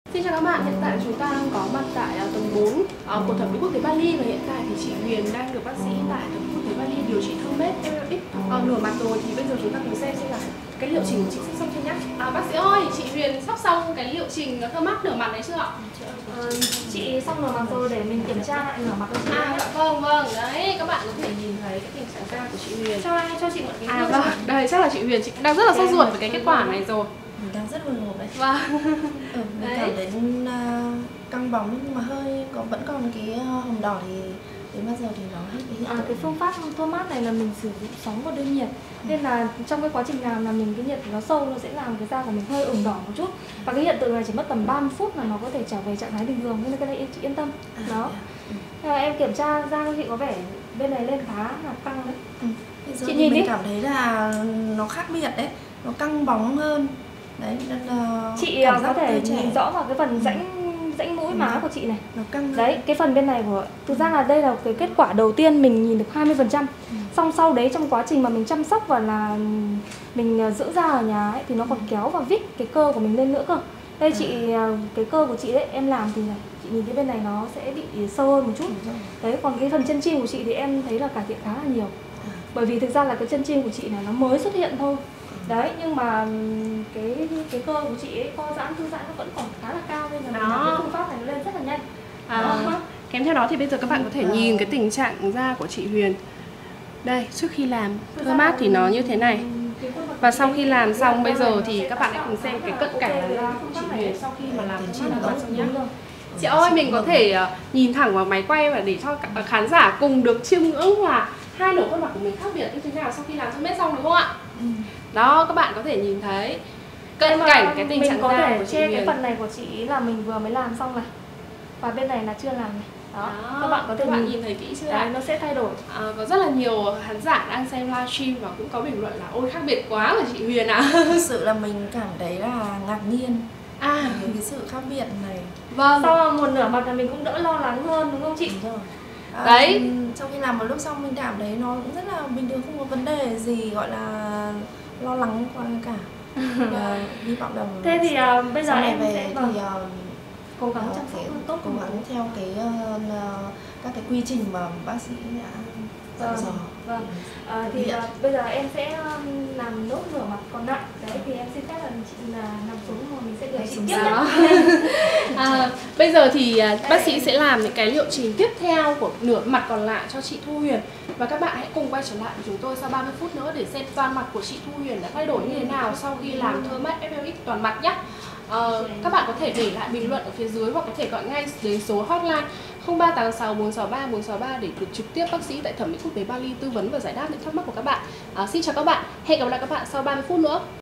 Xin chào các bạn, hiện tại chúng ta đang có mặt tại tầng 4 của thẩm mỹ quốc tế Bali, và hiện tại thì chị Huyền đang được bác sĩ tại thẩm mỹ quốc tế Bali điều trị thơm mết FLX nửa mặt rồi. Thì bây giờ chúng ta cùng xem là cái liệu trình của chị sắp xong chưa nhá. Bác sĩ ơi, chị Huyền sắp xong cái liệu trình thơm mát nửa mặt đấy chưa ạ? Chị xong nửa mặt rồi, để mình kiểm tra lại nửa mặt của chị. Vâng, đấy, các bạn có thể nhìn thấy cái tình trạng da của chị Huyền. Cho chị một cái Vâng, đây chắc là chị Huyền chị đang rất là sốt ruột với cái kết quả này rồi. Mình đang rất hồi hộp đấy. Vâng. Mình cảm thấy căng bóng nhưng mà hơi vẫn còn cái hồng đỏ, thì đến bao giờ thì nó hết cái hiện tượng. cái phương pháp thoa mát này là mình sử dụng sóng và đun nhiệt, nên là trong cái quá trình làm là mình cái nhiệt nó sâu, nó sẽ làm cái da của mình hơi ửng đỏ một chút, và cái hiện tượng này chỉ mất tầm 30 phút là nó có thể trở về trạng thái bình thường, nên cái này chị yên tâm. Đó. Em kiểm tra da của chị có vẻ bên này lên khá là căng đấy. Chị nhìn mình cảm thấy là nó khác biệt đấy, nó căng bóng hơn. Đấy, nên là chị có thể nhìn rõ vào cái phần rãnh mũi má của chị này. Nó căng. Đấy, cái phần bên này của thực ra là đây là cái kết quả đầu tiên mình nhìn được 20%. Xong sau đấy trong quá trình mà mình chăm sóc và là mình giữ da ở nhà ấy, thì nó còn kéo và vít cái cơ của mình lên nữa cơ. Đây chị, cái cơ của chị đấy em làm thì chị nhìn cái bên này nó sẽ bị sâu hơn một chút. Đấy, còn cái phần chân chim của chị thì em thấy là cải thiện khá là nhiều. Bởi vì thực ra là cái chân chim của chị này nó mới xuất hiện thôi. Đấy, nhưng mà cái cơ của chị ấy co giãn, thư giãn nó vẫn còn khá là cao, nên là mình làm cái phương pháp này nó lên rất là nhanh. Kèm theo đó thì bây giờ các bạn có thể nhìn cái tình trạng da của chị Huyền. Đây, trước khi làm thơm mát thì nó như thế này. Và sau khi làm xong bây giờ thì các bạn hãy cùng xem cái cận cảnh da của chị Huyền sau khi mà làm thơm mát xong nhé. Chị ơi, mình có thể nhìn thẳng vào máy quay và để cho khán giả cùng được chiêm ngưỡng là hai nửa khuôn mặt của mình khác biệt như thế nào sau khi làm thơm mát xong, đúng không ạ? Đó, các bạn có thể nhìn thấy cận cảnh cái tình trạng da của chị Huyền. Cái phần này của chị là mình vừa mới làm xong này, và bên này là chưa làm này. Đó, các bạn có thể nhìn thấy kỹ chưa? Đấy, nó sẽ thay đổi. Có rất là nhiều khán giả đang xem livestream và cũng có bình luận là ôi khác biệt quá của chị Huyền ạ. Thực sự là mình cảm thấy là ngạc nhiên với cái sự khác biệt này. Vâng. Sau một nửa mặt là mình cũng đỡ lo lắng hơn, đúng không chị? Đúng rồi. Đấy. Sau khi làm một lúc xong mình cảm thấy nó cũng rất là bình thường, không có vấn đề gì gọi là lo lắng quá cả. Hy vọng là thế thì bây giờ em về sẽ thì cố gắng chăm sóc hơn tốt, cố gắng theo các cái quy trình mà bác sĩ đã dặn dò. Vâng. Bây giờ em sẽ làm nốt nửa mặt còn lại. Đấy thì em xin phép là chị là nằm xuống rồi mình sẽ điều trị tiếp nhé. Bây giờ thì bác sĩ sẽ làm những cái liệu trình tiếp theo của nửa mặt còn lại cho chị Thu Huyền. Và các bạn hãy cùng quay trở lại với chúng tôi sau 30 phút nữa để xem toàn mặt của chị Thu Huyền đã thay đổi như thế nào sau khi làm thơm mát FLX toàn mặt nhé. Các bạn có thể để lại bình luận ở phía dưới hoặc có thể gọi ngay đến số hotline 0386 463 463 để được trực tiếp bác sĩ tại thẩm mỹ quốc tế Bali tư vấn và giải đáp những thắc mắc của các bạn. Xin chào các bạn, hẹn gặp lại các bạn sau 30 phút nữa.